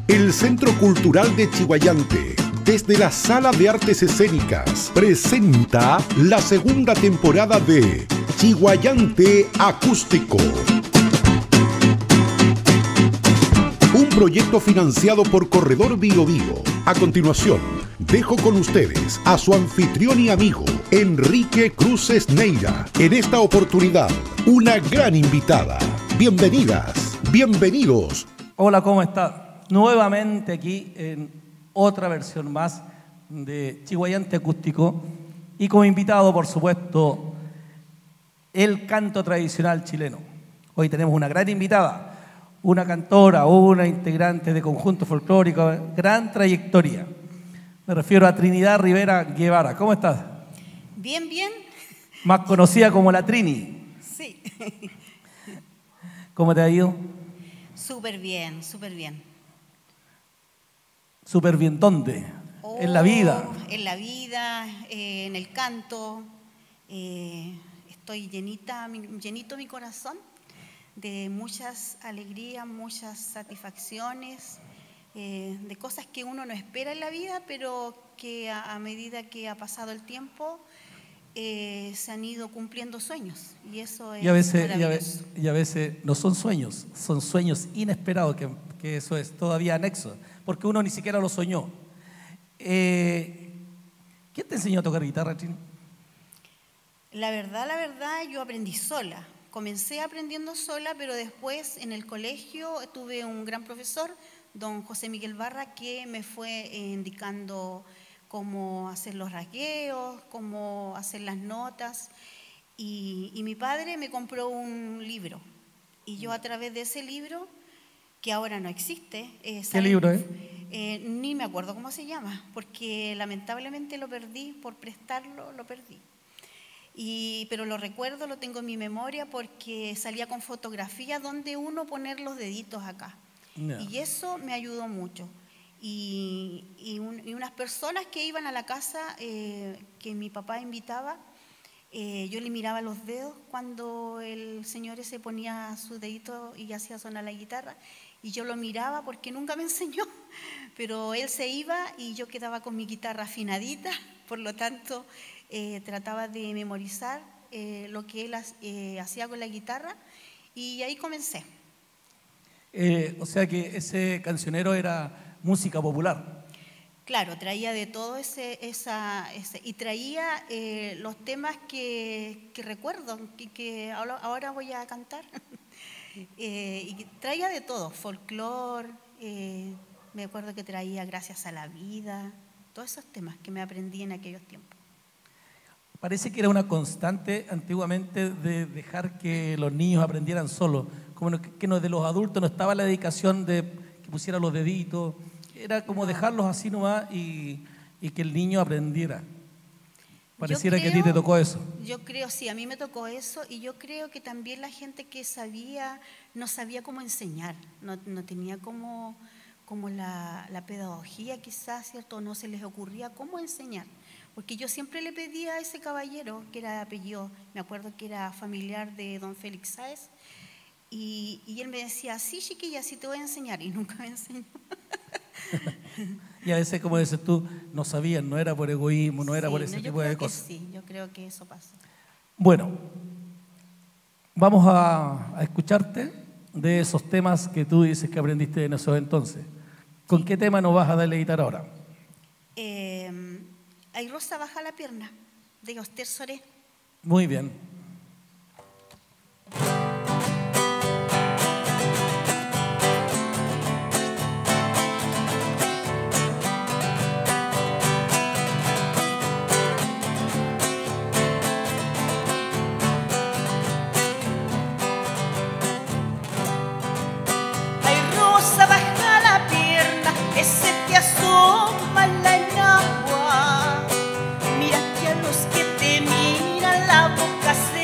El Centro Cultural de Chiguayante, desde la Sala de Artes Escénicas, presenta la segunda temporada de Chiguayante Acústico. Un proyecto financiado por Corredor Bio Bio. A continuación, dejo con ustedes a su anfitrión y amigo, Enrique Cruces Neira. En esta oportunidad, una gran invitada. Bienvenidas, bienvenidos. Hola, ¿cómo está? Nuevamente aquí en otra versión más de Chiguayante Acústico y como invitado, por supuesto, el canto tradicional chileno. Hoy tenemos una gran invitada, una cantora, una integrante de conjunto folclórico, gran trayectoria. Me refiero a Trinidad Rivera Guevara. ¿Cómo estás? Bien, bien. Más conocida como la Trini. Sí. ¿Cómo te ha ido? Súper bien, súper bien. Súper bien, ¿dónde? En la vida. En la vida, en el canto. Estoy llenito mi corazón de muchas alegrías, muchas satisfacciones, de cosas que uno no espera en la vida, pero que a medida que ha pasado el tiempo se han ido cumpliendo sueños. Y eso es maravilloso. Y a veces no son sueños inesperados, que eso es todavía anexo, porque uno ni siquiera lo soñó. ¿Quién te enseñó a tocar guitarra, Trini? La verdad, yo aprendí sola. Comencé aprendiendo sola, pero después en el colegio tuve un gran profesor, don José Miguel Barra, que me fue indicando cómo hacer los rasgueos, cómo hacer las notas. Y mi padre me compró un libro. Y yo a través de ese libro, que ahora no existe. ¿Qué libro es? Ni me acuerdo cómo se llama, porque lamentablemente lo perdí, por prestarlo lo perdí. Pero lo recuerdo, lo tengo en mi memoria porque salía con fotografías donde uno poner los deditos acá. No. Y eso me ayudó mucho. Y unas personas que iban a la casa que mi papá invitaba, yo le miraba los dedos cuando el señor ese ponía su dedito y hacía sonar la guitarra. Y yo lo miraba porque nunca me enseñó, pero él se iba y yo quedaba con mi guitarra afinadita, por lo tanto trataba de memorizar lo que él hacía con la guitarra y ahí comencé. O sea que ese cancionero era música popular. Claro, traía de todo y traía los temas que recuerdo, que ahora voy a cantar. Y traía de todo, folclore, me acuerdo que traía Gracias a la Vida, todos esos temas que me aprendí en aquellos tiempos. Parece que era una constante antiguamente de dejar que los niños aprendieran solos, como que de los adultos no estaba la dedicación de que pusieran los deditos, era como dejarlos así nomás y que el niño aprendiera. Pareciera que a ti te tocó eso. Yo creo, sí, a mí me tocó eso y yo creo que también la gente que no sabía cómo enseñar, no tenía como la pedagogía quizás, ¿cierto? No se les ocurría cómo enseñar. Porque yo siempre le pedía a ese caballero, que era de apellido, me acuerdo que era familiar de don Félix Sáez, y él me decía, sí, chiquilla, sí te voy a enseñar, y nunca me enseñó. Y a veces, como dices tú, no sabían, no era por egoísmo, no era por ese tipo de cosas. Sí, yo creo que eso pasa. Bueno, vamos a escucharte de esos temas que tú dices que aprendiste en esos entonces. ¿Con qué tema nos vas a deleitar ahora? Ay, Rosa, baja la pierna, de Oster Soré. Muy bien. Mira que a los que te miran la boca se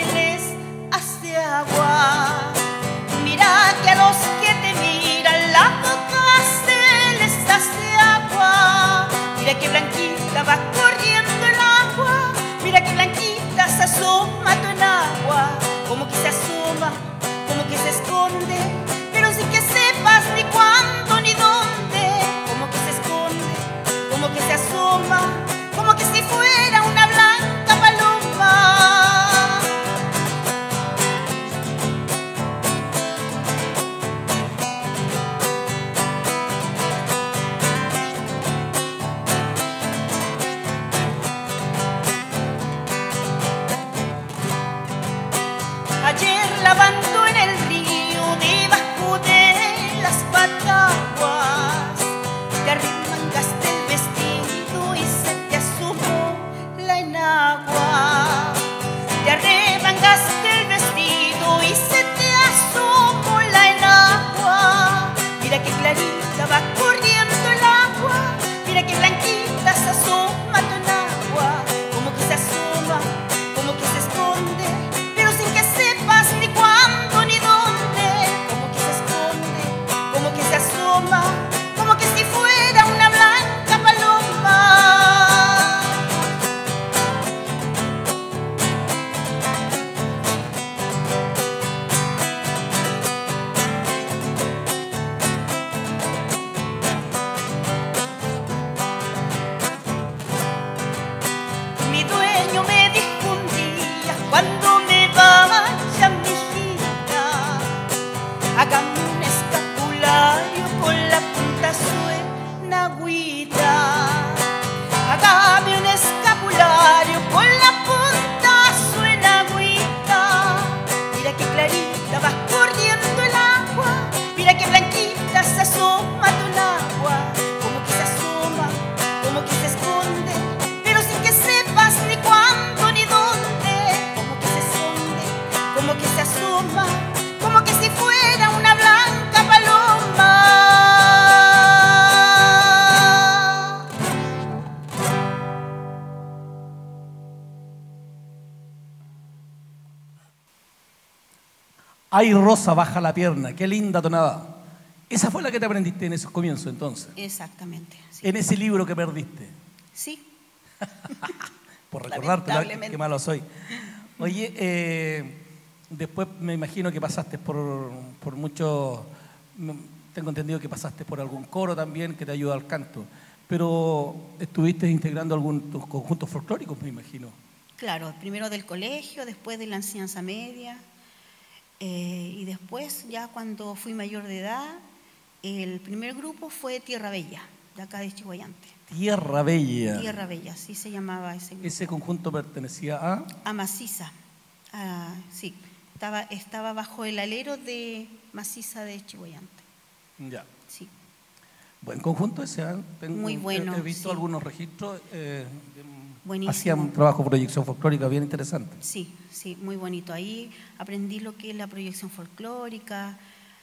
clarita va corriendo el agua, mira que blanquita se asoma tu agua, como que se asoma, como que se esconde, pero sin que sepas ni cuándo ni dónde, como que se esconde, como que se asoma, como que si fuera una blanca paloma. Mi dueño me dijo un día, cuando me vaya mi hijita, hágame un escapulario con la punta suena agüita. Hágame un escapulario con la punta suena agüita. Mira que clarita va corriendo el agua, mira que blanquita se asoma tu agua, como que se asoma, como que se esconde, pero sin que sepas ni cuándo ni dónde, como que se esconde, como que se asoma, como que si fuera una blanca paloma. Ay, rosa, baja la pierna, qué linda tonada. Esa fue la que te aprendiste en esos comienzos, entonces. Exactamente, sí. En ese libro que perdiste. Sí. Por recordarte, Lamentablemente. qué malo soy. Oye, después me imagino que pasaste por muchos... Tengo entendido que pasaste por algún coro también que te ayuda al canto. Pero estuviste integrando tus conjuntos folclóricos, me imagino. Claro, primero del colegio, después de la enseñanza media, y después, ya cuando fui mayor de edad, el primer grupo fue Tierra Bella, de acá de Chihuayante. Tierra Bella. Tierra Bella, así se llamaba ese grupo. Ese conjunto pertenecía a... A Maciza, sí, estaba bajo el alero de Maciza de Chihuayante. Ya. Sí. Buen conjunto ese, ¿eh? Muy bueno, He visto sí. algunos registros. Buenísimo. Hacían un trabajo de proyección folclórica bien interesante. Sí, sí, muy bonito. Ahí aprendí lo que es la proyección folclórica,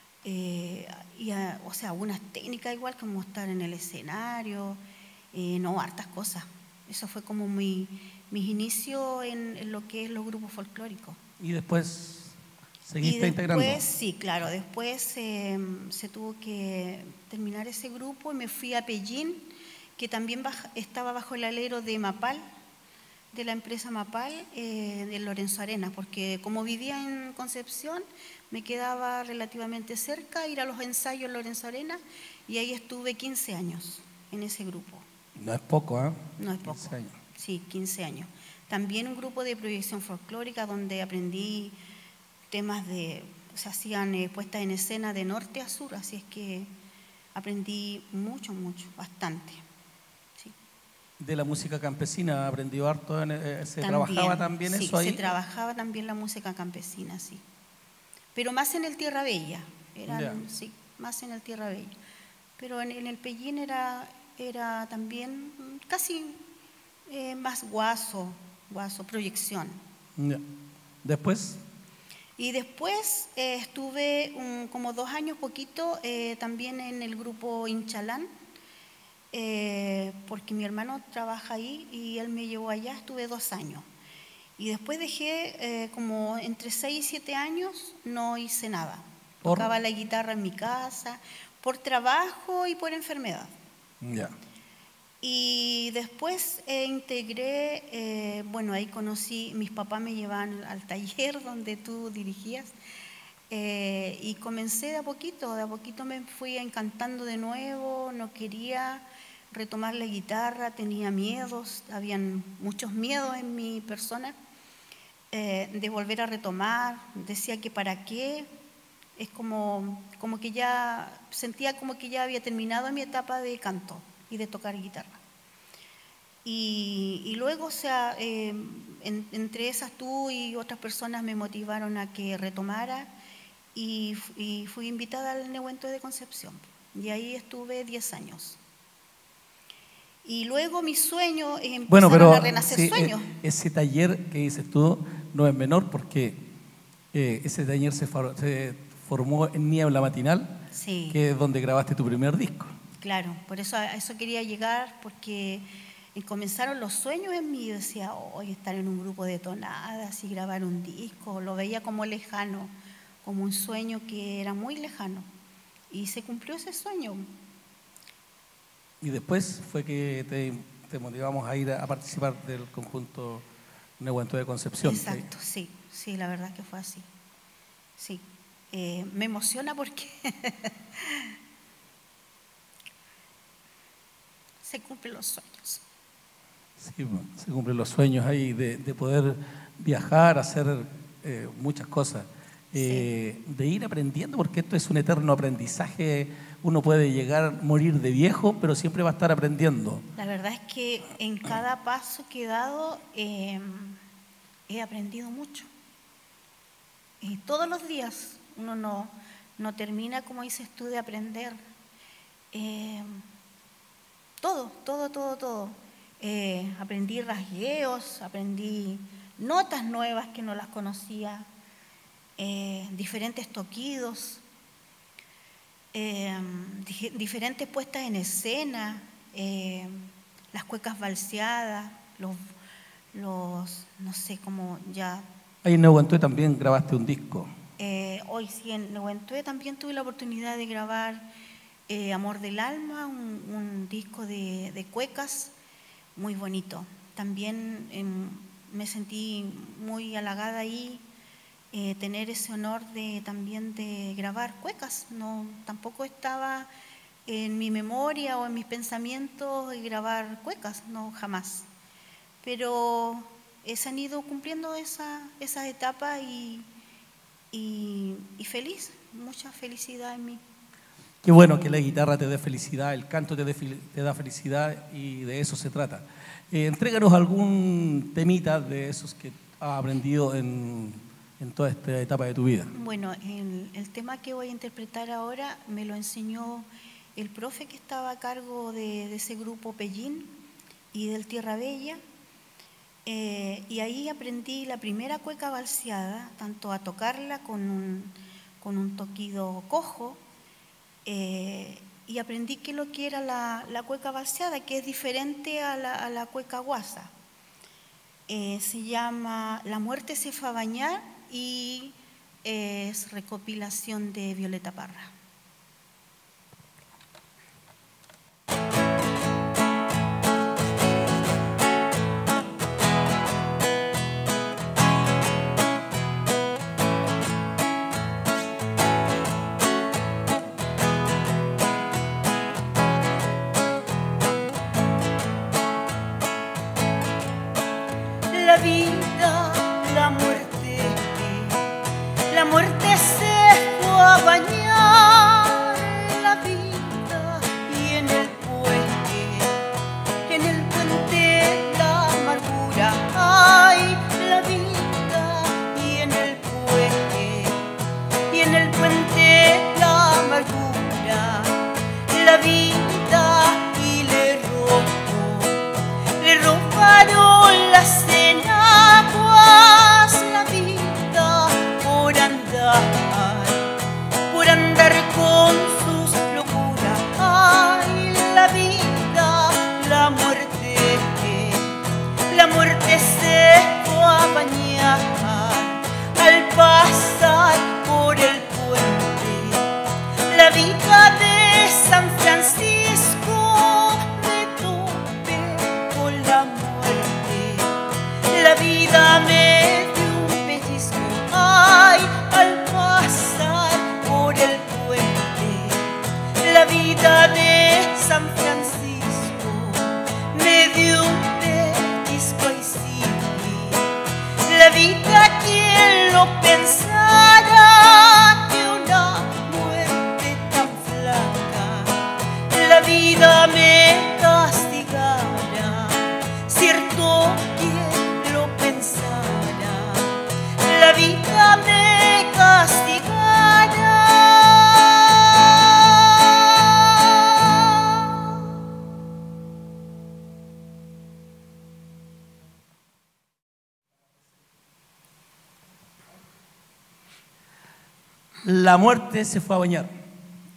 o sea, algunas técnicas igual como estar en el escenario, no, hartas cosas. Eso fue como mis inicios en lo que es los grupos folclóricos. Y después seguiste integrando. Sí, claro, después se tuvo que terminar ese grupo y me fui a Pellín, que también estaba bajo el alero de Mapal, de la empresa Mapal, de Lorenzo Arenas, porque como vivía en Concepción, me quedaba relativamente cerca ir a los ensayos en Lorenzo Arenas, y ahí estuve 15 años en ese grupo. No es poco, ¿eh? No es poco. 15 años. Sí, 15 años. También un grupo de proyección folclórica donde aprendí temas se hacían puestas en escena de norte a sur, así es que aprendí mucho, bastante. Sí. De la música campesina aprendió harto, trabajaba también sí, eso ahí. Se trabajaba también la música campesina, sí. Pero más en el Tierra Bella, sí, más en el Tierra Bella. Pero en el Pellín era también casi más guaso, proyección. Ya. Después. Y después estuve como 2 años poquito también en el grupo Inchalán, porque mi hermano trabaja ahí y él me llevó allá, estuve 2 años. Y después dejé como entre 6 y 7 años, no hice nada. Tocaba la guitarra en mi casa, por trabajo y por enfermedad. Ya. Y después integré, bueno, ahí conocí, mis papás me llevaban al taller donde tú dirigías, y comencé de a poquito me fui encantando de nuevo, no quería retomar la guitarra, tenía miedos, habían muchos miedos en mi persona, de volver a retomar, decía que para qué, es como que ya, sentía como que ya había terminado mi etapa de canto y de tocar guitarra. Y luego, o sea, entre esas tú y otras personas me motivaron a que retomara y fui invitada al Nehuento de Concepción. Y ahí estuve 10 años. Y luego mis sueños empezaron a renacer sueños. Ese taller que dices tú no es menor porque ese taller se formó en Niebla Matinal Sí. que es donde grabaste tu primer disco. Claro, por eso a eso quería llegar, porque comenzaron los sueños en mí. Yo decía, hoy estar en un grupo de tonadas y grabar un disco, lo veía como lejano, como un sueño que era muy lejano. Y se cumplió ese sueño. Y después fue que te motivamos a ir a participar del conjunto Nehuentoe de Concepción. Exacto, sí, la verdad es que fue así. Sí, me emociona porque se cumplen los sueños. Sí, se cumplen los sueños ahí de poder viajar, hacer muchas cosas, de ir aprendiendo, porque esto es un eterno aprendizaje. Uno puede llegar a morir de viejo, pero siempre va a estar aprendiendo. La verdad es que en cada paso que he dado he aprendido mucho. Y todos los días uno no termina, como dices tú, de aprender. Todo. Aprendí rasgueos, aprendí notas nuevas que no las conocía, diferentes toquidos, diferentes puestas en escena, las cuecas balseadas, los no sé cómo ya. Ahí en Nehuentoe también grabaste un disco. Hoy sí, en Nehuentoe también tuve la oportunidad de grabar Amor del Alma, un disco de cuecas muy bonito. También me sentí muy halagada ahí, tener ese honor también de grabar cuecas. No, tampoco estaba en mi memoria o en mis pensamientos grabar cuecas, no, jamás. Pero se han ido cumpliendo esas etapas y feliz, mucha felicidad en mí. Qué bueno que la guitarra te dé felicidad, el canto te da felicidad, y de eso se trata. Entréganos algún temita de esos que has aprendido en toda esta etapa de tu vida. Bueno, el tema que voy a interpretar ahora me lo enseñó el profe que estaba a cargo de ese grupo Pellín y del Tierra Bella. Y ahí aprendí la primera cueca balseada, tanto a tocarla con un toquido cojo, y aprendí que lo que era la cueca balseada, que es diferente a la cueca guasa. Se llama La muerte se fue a bañar y es recopilación de Violeta Parra. La vida, la muerte se fue a bañar la vida y en el puente la amargura. Ay, la vida y en el puente la amargura. La vida y le robaron las enaguas, la vida por andar con sus locuras. Ay, la vida, la muerte se fue a bañar al pasar por el puente. La vida de San Francisco me topé con la muerte. La vida me dio un pellizco, ay, al pasar por el puente. La vida de San Francisco me dio un pellizco, y sí, la vida, quien lo pensara, que una muerte tan flaca, la vida me castigara, cierto quien lo pensara, la vida me castigara. La muerte se fue a bañar.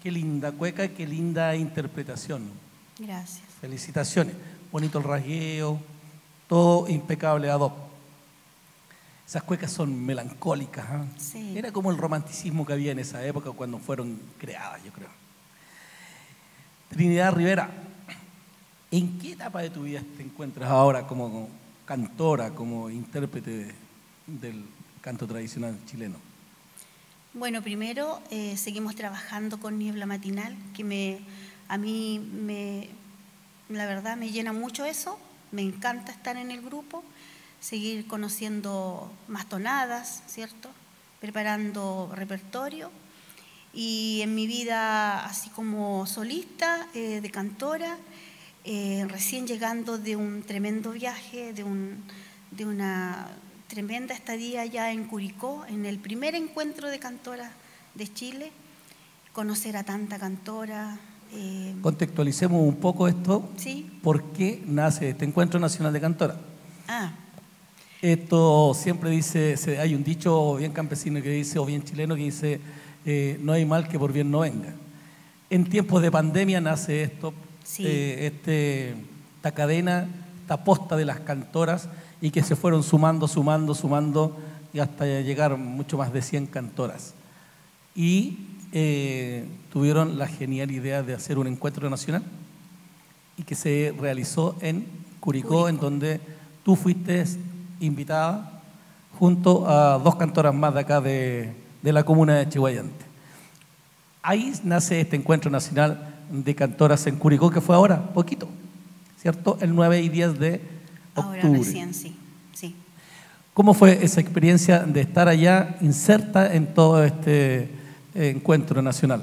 Qué linda cueca, qué linda interpretación. Gracias. Felicitaciones. Bonito el rasgueo, todo impecable ad hoc. Esas cuecas son melancólicas, ¿eh? Sí. Era como el romanticismo que había en esa época cuando fueron creadas, yo creo. Trinidad Rivera, ¿en qué etapa de tu vida te encuentras ahora como cantora, como intérprete del canto tradicional chileno? Bueno, primero seguimos trabajando con Niebla Matinal, que a mí la verdad me llena mucho eso, me encanta estar en el grupo, seguir conociendo más tonadas, ¿cierto? Preparando repertorio. Y en mi vida, así como solista, de cantora, recién llegando de un tremendo viaje, de una tremenda estadía allá en Curicó, en el primer encuentro de cantoras de Chile, conocer a tanta cantora. Contextualicemos un poco esto. ¿Sí? ¿Por qué nace este Encuentro Nacional de Cantoras? Ah. Esto siempre dice, hay un dicho bien campesino que dice, o bien chileno que dice, no hay mal que por bien no venga. En tiempos de pandemia nace esto, Sí. Esta cadena, esta posta de las cantoras, y que se fueron sumando y hasta llegar mucho más de 100 cantoras. Y tuvieron la genial idea de hacer un encuentro nacional y que se realizó en Curicó, en donde tú fuiste invitada junto a 2 cantoras más de acá de la comuna de Chiguayante. Ahí nace este encuentro nacional de cantoras en Curicó, que fue ahora, poquito, ¿cierto? El 9 y 10 de octubre. Ahora recién, sí. ¿Cómo fue esa experiencia de estar allá inserta en todo este encuentro nacional?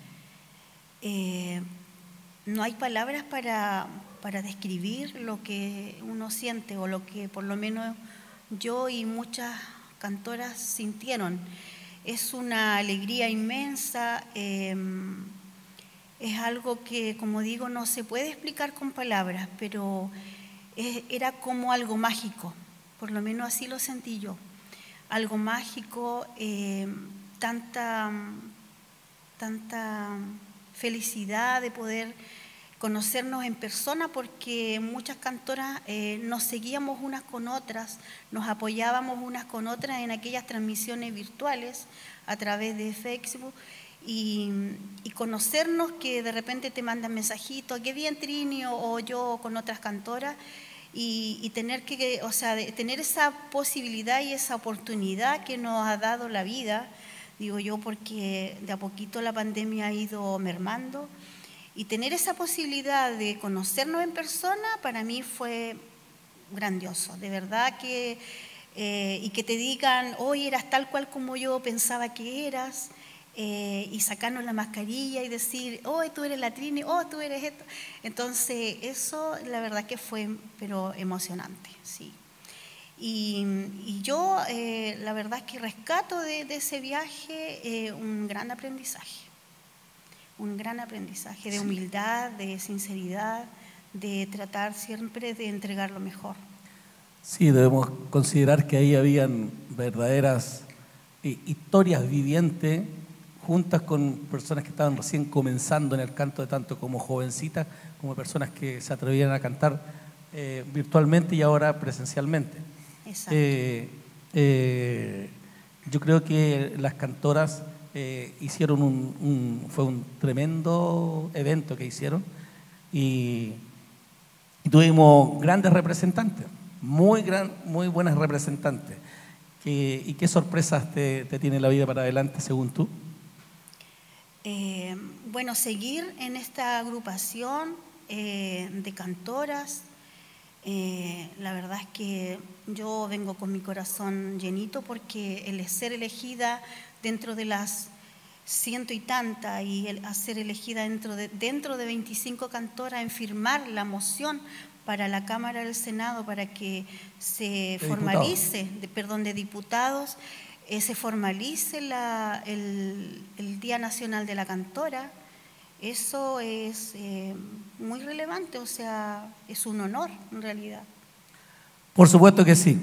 No hay palabras para describir lo que uno siente o lo que por lo menos yo y muchas cantoras sintieron. Es una alegría inmensa, es algo que, como digo, no se puede explicar con palabras, pero era como algo mágico, por lo menos así lo sentí yo. Algo mágico, tanta felicidad de poder conocernos en persona, porque muchas cantoras nos seguíamos unas con otras, nos apoyábamos unas con otras en aquellas transmisiones virtuales a través de Facebook, y conocernos, que de repente te mandan mensajitos, qué bien Trini, o yo con otras cantoras, y tener tener esa posibilidad y esa oportunidad que nos ha dado la vida, digo yo, porque de a poquito la pandemia ha ido mermando. Y tener esa posibilidad de conocernos en persona, para mí fue grandioso, de verdad que, y que te digan, hoy eras tal cual como yo pensaba que eras, y sacarnos la mascarilla y decir, oh, tú eres la Trini, oh, tú eres esto. Entonces, eso la verdad que fue, pero emocionante, sí. Y yo, la verdad es que rescato de ese viaje un gran aprendizaje. Un gran aprendizaje de humildad, de sinceridad, de tratar siempre de entregar lo mejor. Sí, debemos considerar que ahí habían verdaderas historias vivientes, juntas con personas que estaban recién comenzando en el canto, de tanto como jovencitas, como personas que se atrevían a cantar virtualmente y ahora presencialmente. Exacto. Yo creo que las cantoras hicieron fue un tremendo evento que hicieron, y tuvimos grandes representantes, muy buenas representantes. ¿Y qué sorpresas te tiene la vida para adelante según tú? Bueno, seguir en esta agrupación de cantoras. La verdad es que yo vengo con mi corazón llenito, porque el ser elegida dentro de las 100 y tantas, y el ser elegida dentro de 25 cantoras, en firmar la moción para la Cámara del Senado para que se formalice, de diputados, se formalice el Día Nacional de la Cantora. Eso es muy relevante, o sea, es un honor en realidad. Por supuesto que sí.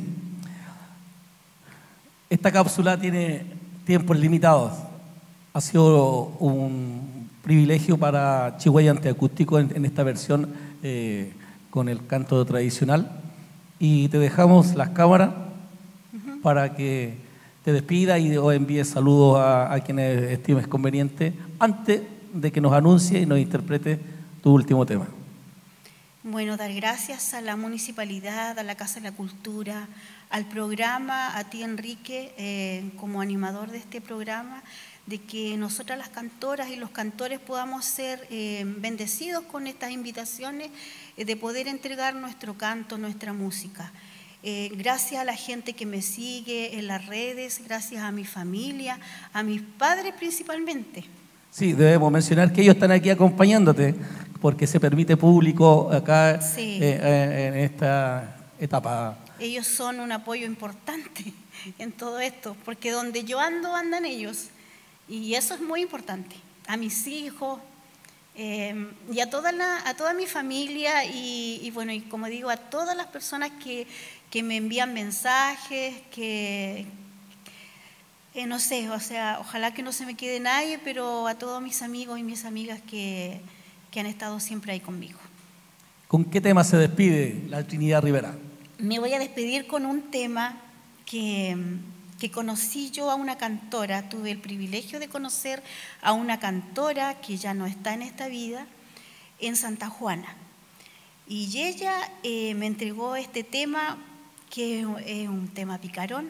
Esta cápsula tiene tiempos limitados. Ha sido un privilegio para Chihuayante Acústico en esta versión con el canto tradicional. Y te dejamos las cámaras para que te despidas y o envíes saludos a quienes estimes conveniente antes de que nos anuncie y nos interprete tu último tema. Bueno, dar gracias a la municipalidad, a la Casa de la Cultura, al programa, a ti Enrique, como animador de este programa, de que nosotras las cantoras y los cantores podamos ser bendecidos con estas invitaciones, de poder entregar nuestro canto, nuestra música. Gracias a la gente que me sigue en las redes, gracias a mi familia, a mis padres principalmente. Sí, debemos mencionar que ellos están aquí acompañándote, porque se permite público acá Sí. En esta etapa. Ellos son un apoyo importante en todo esto, porque donde yo ando, andan ellos. Y eso es muy importante. A mis hijos y a toda mi familia y bueno, y como digo, a todas las personas que me envían mensajes, que no sé, o sea, ojalá que no se me quede nadie, pero a todos mis amigos y mis amigas que han estado siempre ahí conmigo. ¿Con qué tema se despide la Trinidad Rivera? Me voy a despedir con un tema que conocí yo a una cantora, tuve el privilegio de conocer a una cantora que ya no está en esta vida, en Santa Juana. Y ella me entregó este tema, que es un tema picarón,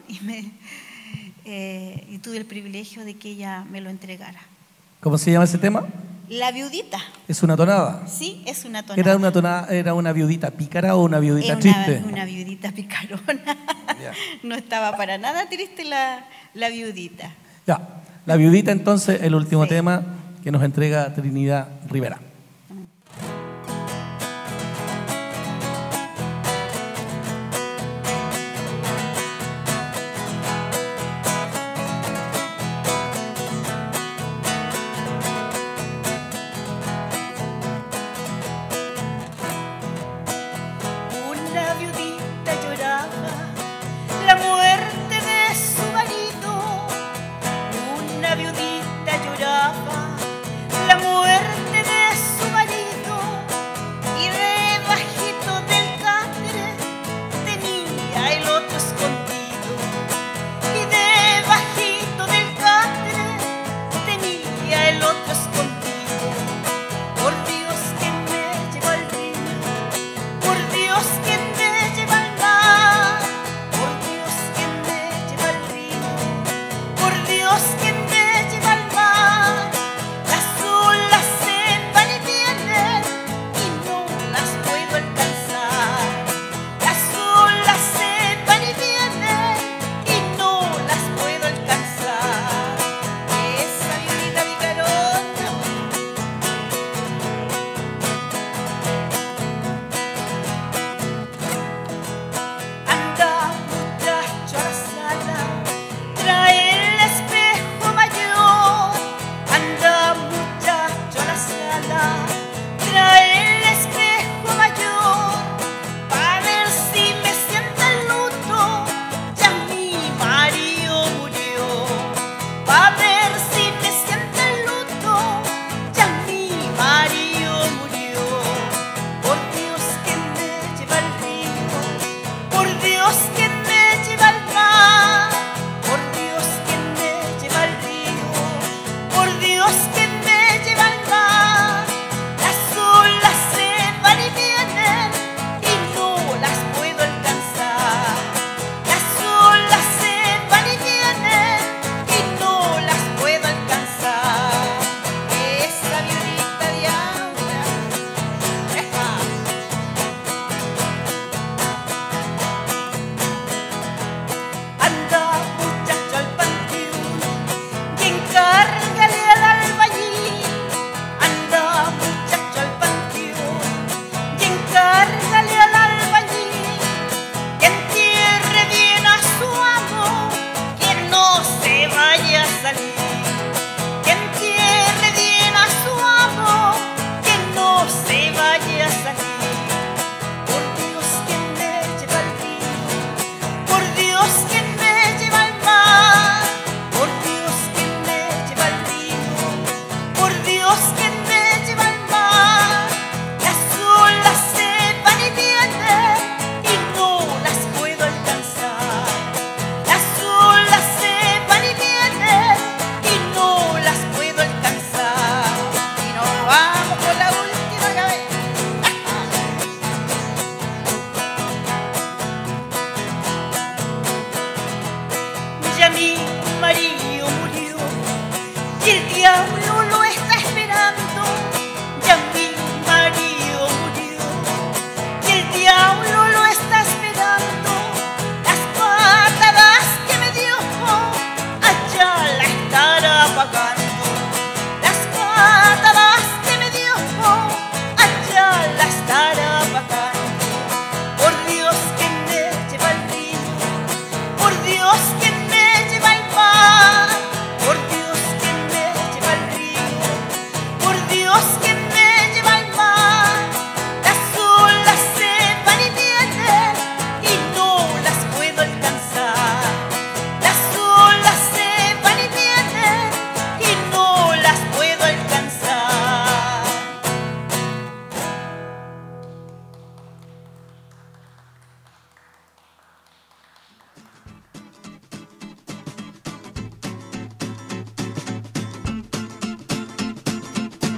y tuve el privilegio de que ella me lo entregara. ¿Cómo se llama ese tema? La viudita. ¿Es una tonada? Sí, es una tonada. ¿Era una viudita pícara o una viudita triste? Una viudita picarona. Ya. No estaba para nada triste la viudita. Ya, la viudita entonces, el último Sí. tema que nos entrega Trinidad Rivera. Una viudita lloraba la muerte de su marido. Una viudita lloraba la muerte de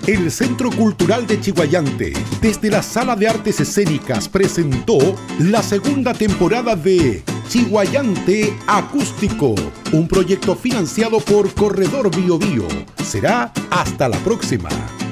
El Centro Cultural de Chiguayante, desde la Sala de Artes Escénicas, presentó la segunda temporada de Chiguayante Acústico, un proyecto financiado por Corredor Bio Bio. Será hasta la próxima.